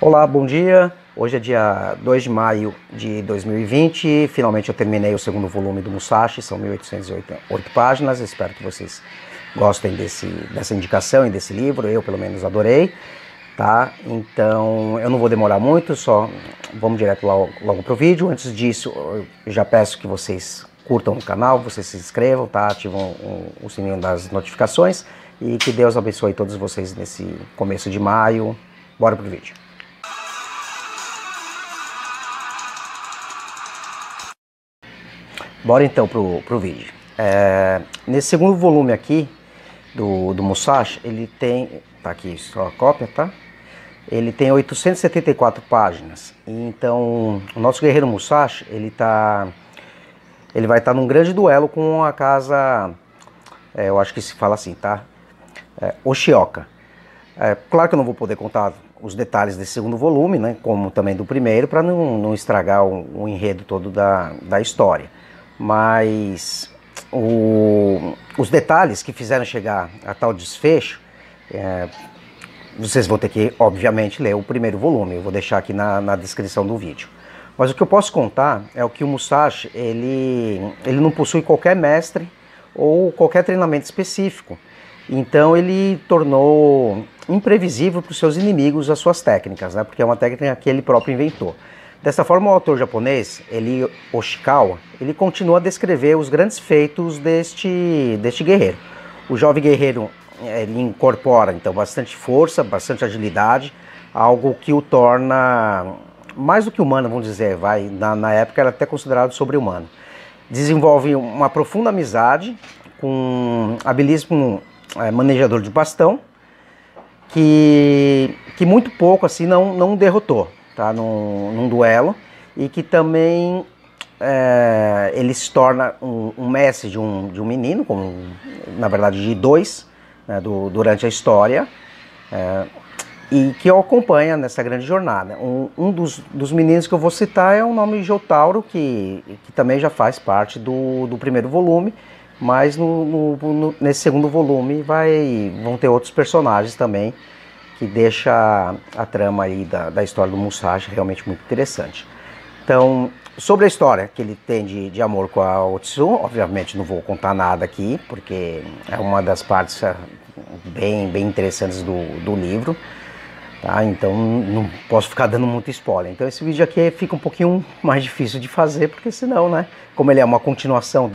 Olá, bom dia. Hoje é dia 2 de maio de 2020. Finalmente eu terminei o segundo volume do Musashi, são 1808 páginas. Espero que vocês gostem dessa indicação e desse livro. Eu, pelo menos, adorei. Tá? Então eu não vou demorar muito, só vamos direto logo pro vídeo. Antes disso, eu já peço que vocês curtam o canal, vocês se inscrevam, tá? Ativam o sininho das notificações e que Deus abençoe todos vocês nesse começo de maio. Bora pro vídeo. Bora então pro vídeo. Nesse segundo volume aqui do Musashi, ele tem, tá aqui só a cópia, tá? Ele tem 874 páginas. Então, o nosso guerreiro Musashi, ele vai estar num grande duelo com a casa, eu acho que se fala assim, tá? Oshioka. Claro que eu não vou poder contar os detalhes desse segundo volume, né? Como também do primeiro, para não estragar o enredo todo da história. Mas os detalhes que fizeram chegar a tal desfecho, vocês vão ter que, obviamente, ler o primeiro volume. Eu vou deixar aqui na descrição do vídeo. Mas o que eu posso contar é o que o Musashi, ele não possui qualquer mestre ou qualquer treinamento específico. Então ele tornou imprevisível para os seus inimigos as suas técnicas, né? Porque é uma técnica que ele próprio inventou. Dessa forma, o autor japonês, Hoshikawa, ele continua a descrever os grandes feitos deste guerreiro. O jovem guerreiro, ele incorpora então bastante força, bastante agilidade, algo que o torna mais do que humano, vamos dizer, na época era até considerado sobre-humano. Desenvolve uma profunda amizade com habilíssimo manejador de bastão, que muito pouco assim não derrotou, tá, num duelo, e que também ele se torna um mestre de um menino, na verdade de dois, né, durante a história, e que o acompanha nessa grande jornada. Um dos meninos que eu vou citar é o nome Jotaro, que também já faz parte do primeiro volume, mas nesse segundo volume vão ter outros personagens também, que deixa a trama aí da história do Musashi realmente muito interessante. Então, sobre a história que ele tem de amor com a Otsu, obviamente não vou contar nada aqui, porque é uma das partes bem interessantes do livro, tá? Então não posso ficar dando muito spoiler. Então esse vídeo aqui fica um pouquinho mais difícil de fazer, porque senão, né, como ele é uma continuação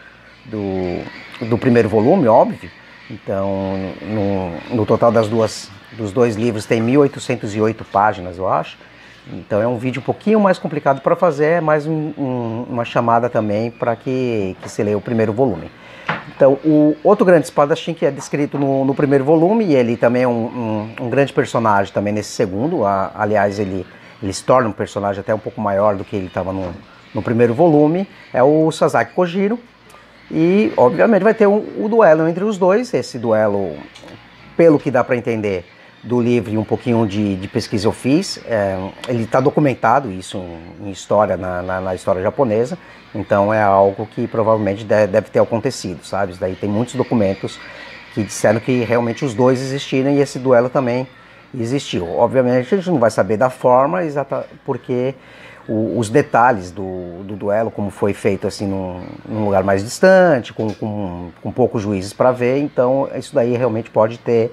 do primeiro volume, óbvio, então no total dos dois livros tem 1808 páginas, eu acho. Então é um vídeo um pouquinho mais complicado para fazer, é mais uma chamada também para que se leia o primeiro volume. Então o outro grande espadachim que é descrito no primeiro volume, e ele também é um grande personagem também nesse segundo, aliás ele se torna um personagem até um pouco maior do que ele estava no primeiro volume, é o Sasaki Kojiro. E obviamente vai ter o duelo entre os dois. Esse duelo, pelo que dá para entender do livro e um pouquinho de pesquisa eu fiz, ele está documentado isso em história, na história japonesa. Então é algo que provavelmente deve ter acontecido, sabe? Isso daí tem muitos documentos que disseram que realmente os dois existiram e esse duelo também existiu. Obviamente a gente não vai saber da forma exata, porque os detalhes do duelo, como foi feito assim num lugar mais distante, com poucos juízes para ver, então isso daí realmente pode ter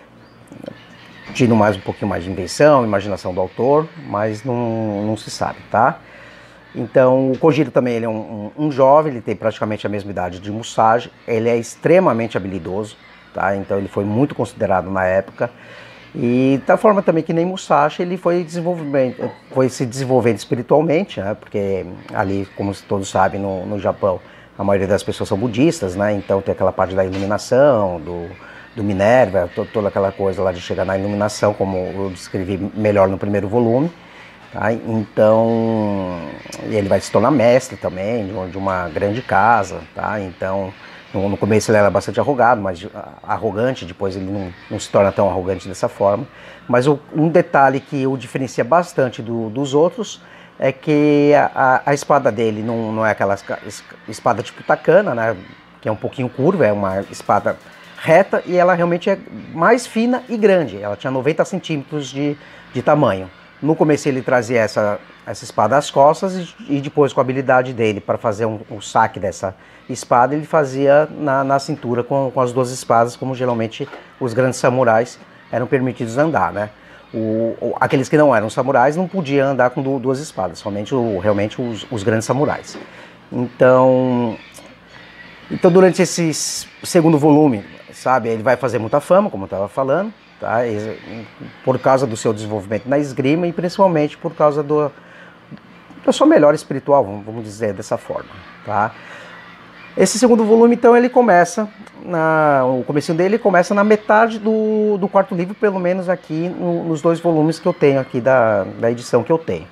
tido um pouquinho mais de invenção, imaginação do autor, mas não se sabe, tá? Então o Kojiro também ele é um jovem, ele tem praticamente a mesma idade de Musashi, ele é extremamente habilidoso, tá? Então ele foi muito considerado na época. E da forma também que nem Musashi, ele foi se desenvolvendo espiritualmente, né? Porque ali, como todos sabem, no Japão, a maioria das pessoas são budistas, né? Então tem aquela parte da iluminação, do Minerva, toda aquela coisa lá de chegar na iluminação, como eu descrevi melhor no primeiro volume. Tá? Então ele vai se tornar mestre também de uma grande casa, tá? Então no começo ele era bastante arrogante, depois ele não se torna tão arrogante dessa forma. Mas um detalhe que o diferencia bastante dos outros é que a espada dele não é aquela espada tipo Takana, né, que é um pouquinho curva, é uma espada reta, e ela realmente é mais fina e grande. Ela tinha 90 centímetros de tamanho. No começo ele trazia essa espada às costas e depois com a habilidade dele para fazer o saque dessa espada, ele fazia na cintura com as duas espadas, como geralmente os grandes samurais eram permitidos andar, né? Aqueles que não eram samurais não podiam andar com duas espadas, somente realmente os grandes samurais. Então durante esse segundo volume, sabe, ele vai fazer muita fama, como eu estava falando, tá? Por causa do seu desenvolvimento na esgrima e principalmente por causa da sua melhora espiritual, vamos dizer dessa forma, tá? Esse segundo volume, então, ele começa, o comecinho dele começa na metade do quarto livro, pelo menos aqui nos 2 volumes que eu tenho aqui da edição que eu tenho.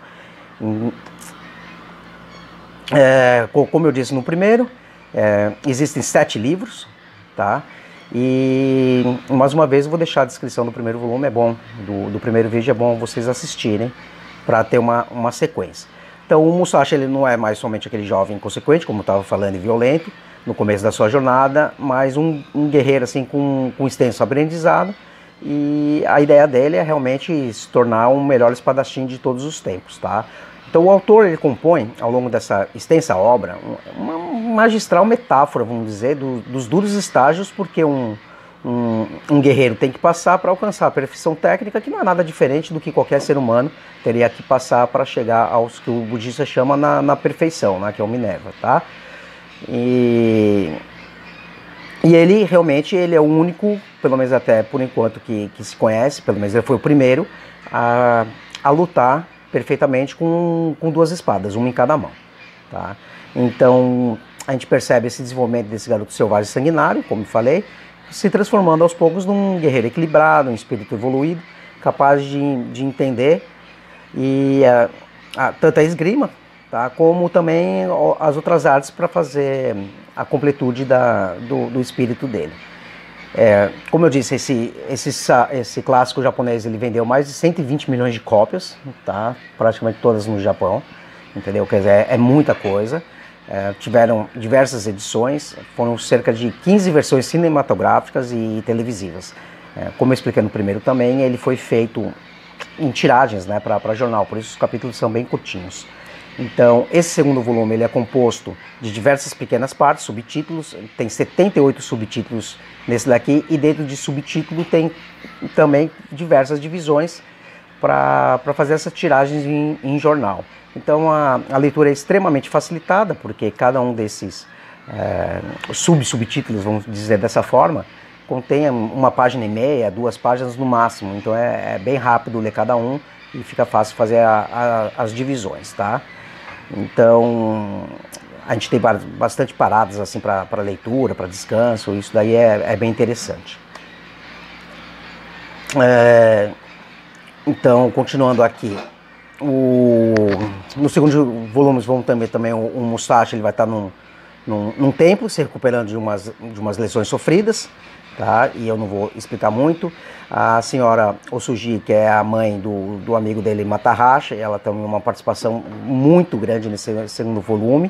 Como eu disse no primeiro, existem 7 livros, tá? E mais uma vez eu vou deixar a descrição do primeiro volume, é bom, do primeiro vídeo é bom vocês assistirem para ter uma sequência. Então o Musashi ele não é mais somente aquele jovem inconsequente, como eu estava falando, e violento no começo da sua jornada, mas um guerreiro assim com extenso aprendizado, e a ideia dele é realmente se tornar um melhor espadachim de todos os tempos, tá? Então o autor ele compõe ao longo dessa extensa obra uma magistral metáfora, vamos dizer, dos duros estágios porque um guerreiro tem que passar para alcançar a perfeição técnica, que não é nada diferente do que qualquer ser humano teria que passar para chegar aos que o budista chama na perfeição, né, que é o Minerva, tá? E ele realmente ele é o único, pelo menos até por enquanto que se conhece, pelo menos ele foi o primeiro a lutar perfeitamente com 2 espadas, uma em cada mão, tá? Então a gente percebe esse desenvolvimento desse garoto selvagem sanguinário, como eu falei, se transformando aos poucos num guerreiro equilibrado, um espírito evoluído, capaz de entender tanto a esgrima, tá, como também as outras artes para fazer a completude do espírito dele. Como eu disse, esse clássico japonês ele vendeu mais de 120 milhões de cópias, tá, praticamente todas no Japão, entendeu? Quer dizer, é muita coisa. Tiveram diversas edições, foram cerca de 15 versões cinematográficas e televisivas. Como eu expliquei no primeiro também, ele foi feito em tiragens, né, para jornal, por isso os capítulos são bem curtinhos. Então, esse segundo volume ele é composto de diversas pequenas partes, subtítulos, tem 78 subtítulos nesse daqui, e dentro de subtítulo tem também diversas divisões para fazer essas tiragens em jornal. Então a leitura é extremamente facilitada, porque cada um desses subtítulos, vamos dizer dessa forma, contém 1,5 página, 2 páginas no máximo. Então é bem rápido ler cada um e fica fácil fazer as divisões, tá? Então a gente tem bastante paradas assim para leitura, para descanso, isso daí é bem interessante. Então, continuando aqui, no segundo volume vamos também o Musashi ele vai estar num templo se recuperando de umas lesões sofridas, tá? E eu não vou explicar muito. A senhora Osuji, que é a mãe do amigo dele Matahashi, ela tem uma participação muito grande nesse segundo volume,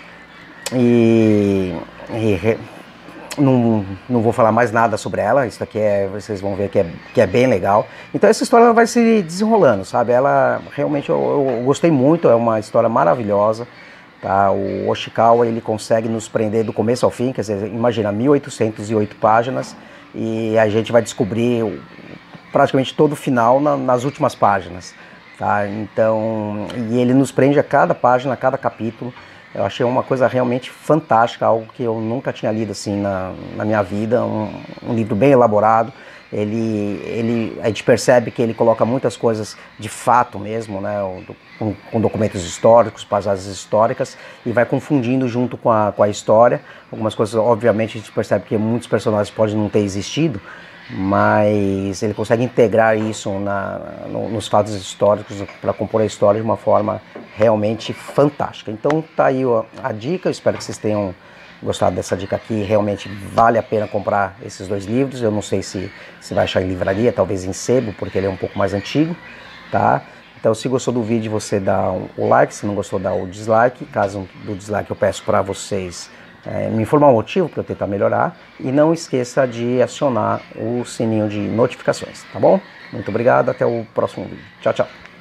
não vou falar mais nada sobre ela. Isso aqui vocês vão ver que é bem legal. Então essa história vai se desenrolando, sabe? Ela realmente eu gostei muito, é uma história maravilhosa, tá? O Yoshikawa ele consegue nos prender do começo ao fim, quer dizer, imagina 1808 páginas e a gente vai descobrir praticamente todo o final nas últimas páginas, tá? Então, e ele nos prende a cada página, a cada capítulo. Eu achei uma coisa realmente fantástica, algo que eu nunca tinha lido assim na minha vida, um livro bem elaborado. A gente percebe que ele coloca muitas coisas de fato mesmo, né, com documentos históricos, passagens históricas, e vai confundindo junto com a história. Algumas coisas, obviamente, a gente percebe que muitos personagens podem não ter existido, mas ele consegue integrar isso nos fatos históricos para compor a história de uma forma realmente fantástica. Então tá aí a dica, eu espero que vocês tenham gostado dessa dica aqui. Realmente vale a pena comprar esses 2 livros. Eu não sei se vai achar em livraria, talvez em sebo, porque ele é um pouco mais antigo, tá? Então se gostou do vídeo você dá o like, se não gostou dá o dislike. Caso do dislike eu peço para vocês me informar o motivo para eu tentar melhorar, e não esqueça de acionar o sininho de notificações, tá bom? Muito obrigado, até o próximo vídeo. Tchau, tchau.